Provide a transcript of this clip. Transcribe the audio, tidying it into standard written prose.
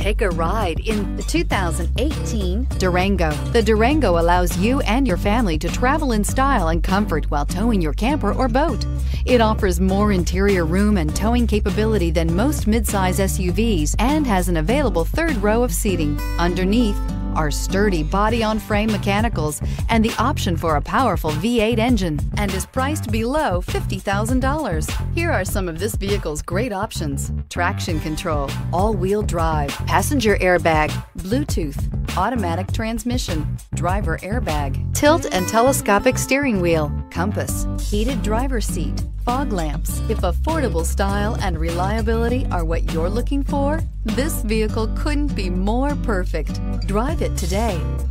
Take a ride in the 2018 Durango. The Durango allows you and your family to travel in style and comfort while towing your camper or boat. It offers more interior room and towing capability than most midsize SUVs and has an available third row of seating. Underneath are sturdy body-on-frame mechanicals and the option for a powerful V8 engine, and is priced below $50,000. Here are some of this vehicle's great options: traction control, all-wheel drive, passenger airbag, Bluetooth, automatic transmission, driver airbag, tilt and telescopic steering wheel, compass, heated driver's seat, fog lamps. If affordable style and reliability are what you're looking for, this vehicle couldn't be more perfect. Drive it today.